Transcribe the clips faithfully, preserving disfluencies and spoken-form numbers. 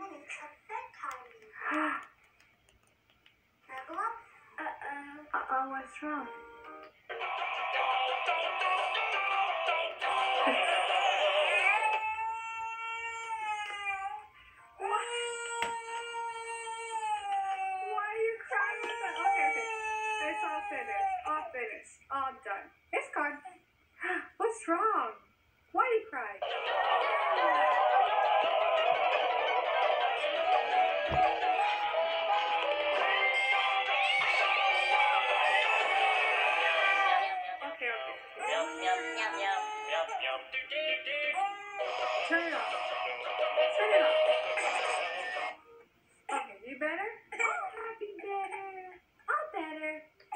Uh-oh, what's wrong? All finished. All done. It's gone. What's wrong? Why are you crying? Okay, okay. Turn it off. Turn it off. Okay, you better? Oh, happy better. All better.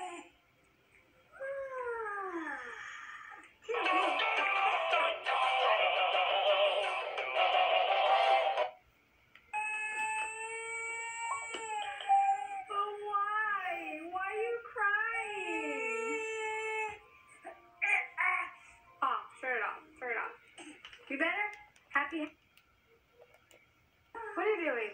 You better? Happy? What are you doing?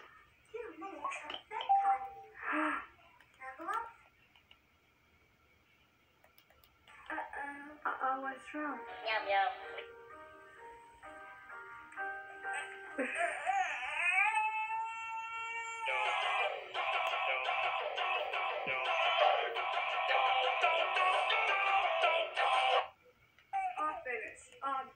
Uh-oh. Uh-oh, what's wrong? Yum, yum. All finished. All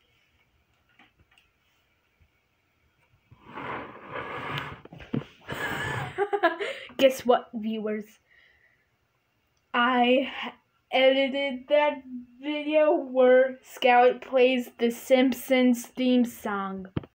Guess what, viewers? I edited that video where Scout plays the Simpsons theme song.